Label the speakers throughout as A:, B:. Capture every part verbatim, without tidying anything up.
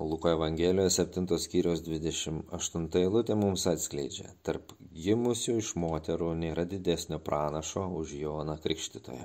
A: Luko Evangelijos septintos skyriaus dvidešimt aštunta eilutė mums atskleidžia: tarp gimusių iš moterų nėra didesnio pranašo už Joną Krikštytoją.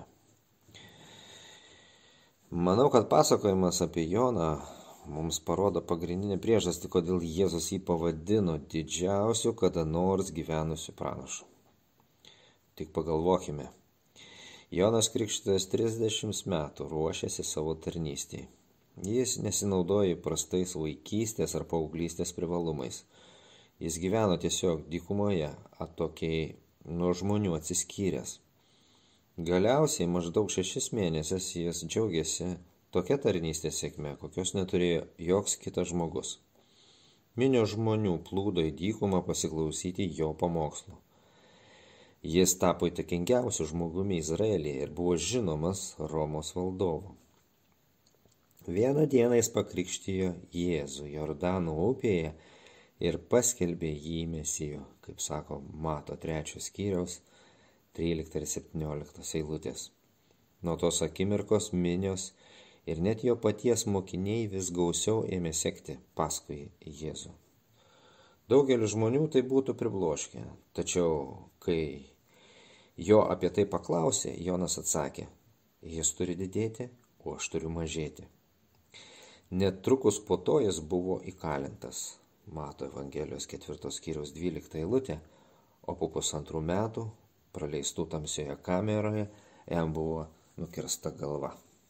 A: Manau, kad pasakojimas apie Joną mums parodo pagrindinę priežastį, kodėl Jėzus jį pavadino didžiausiu kada nors gyvenusiu pranašu. Tik pagalvokime. Jonas Krikštytojas trisdešimt metų ruošėsi savo tarnystėje. Jis nesinaudoja įprastais vaikystės ar paauglystės privalumais. Jis gyveno tiesiog dykumoje, atokiai nuo žmonių atsiskyręs. Galiausiai maždaug šešis mėnesius jis džiaugiasi tokia tarnystės sėkme, kokios neturėjo joks kitas žmogus. Minio žmonių plūdo į dykumą pasiklausyti jo pamokslų. Jis tapo įtakingiausiu žmogumi Izraelyje ir buvo žinomas Romos valdovu. Vieną dieną jis pakrikštijo Jėzų Jordano upėje ir paskelbė jį Mesiju, kaip sako Mato trečio skyriaus trylikta ir septyniolikta eilutės. Nuo tos akimirkos minios ir net jo paties mokiniai vis gausiau ėmė sekti paskui Jėzų. Daugelis žmonių tai būtų pribloškę, tačiau kai jo apie tai paklausė, Jonas atsakė: jis turi didėti, o aš turiu mažėti. Netrukus po to jis buvo įkalintas, Mato Evangelijos ketvirtos skyriaus dvylikta eilutė, o po pusantrų metų, praleistų tamsioje kameroje, jam buvo nukirsta galva.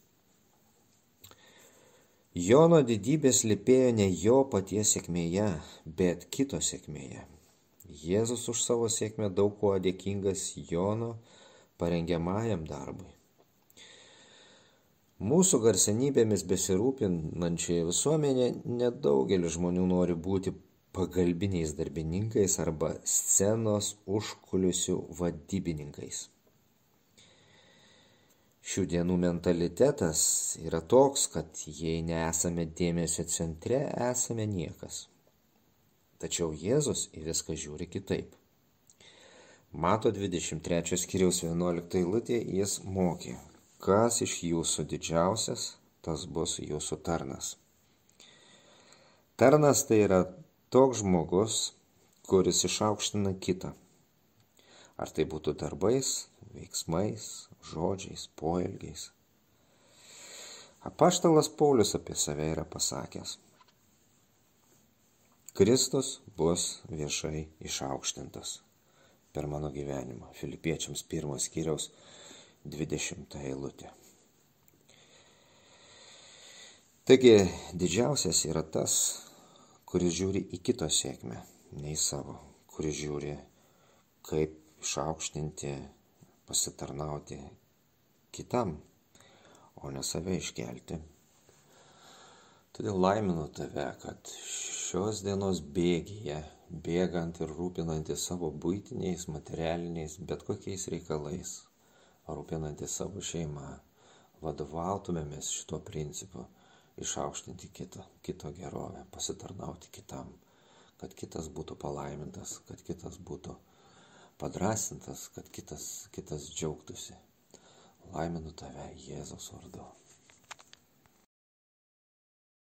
A: Jono didybė slypėjo ne jo paties sėkmėje, bet kito sėkmėje. Jėzus už savo sėkmę daug kuo dėkingas Jono parengiamajam darbui. Mūsų garsenybėmis besirūpinančioje visuomenė nedaugelis žmonių nori būti pagalbiniais darbininkais arba scenos užkulisių vadybininkais. Šių dienų mentalitetas yra toks, kad jei nesame dėmesio centre, esame niekas. Tačiau Jėzus į viską žiūri kitaip. Mato dvidešimt trečio skyriaus vienuolikta eilutė jis mokė: kas iš jūsų didžiausias, tas bus jūsų tarnas. Tarnas tai yra toks žmogus, kuris išaukština kitą. Ar tai būtų darbais, veiksmais, žodžiais, poelgiais. Apaštalas Paulius apie save yra pasakęs: Kristus bus viešai išaukštintas per mano gyvenimą. Filipiečiams pirmo skyriaus dvidešimta eilutė. Taigi didžiausias yra tas, kuris žiūri į kito sėkmę, ne į savo, kuris žiūri, kaip išaukštinti, pasitarnauti kitam, o ne save iškelti. Todėl laiminu tave, kad šios dienos bėgyje, bėgant ir rūpinantis savo buitiniais, materialiniais, bet kokiais reikalais, rūpinantis savo šeimą, vadovautumėmės šito principu: išaukštinti kitą, kito gerovę, pasitarnauti kitam, kad kitas būtų palaimintas, kad kitas būtų padrąsintas, kad kitas, kitas džiaugtųsi. Laiminu tave Jėzaus vardu.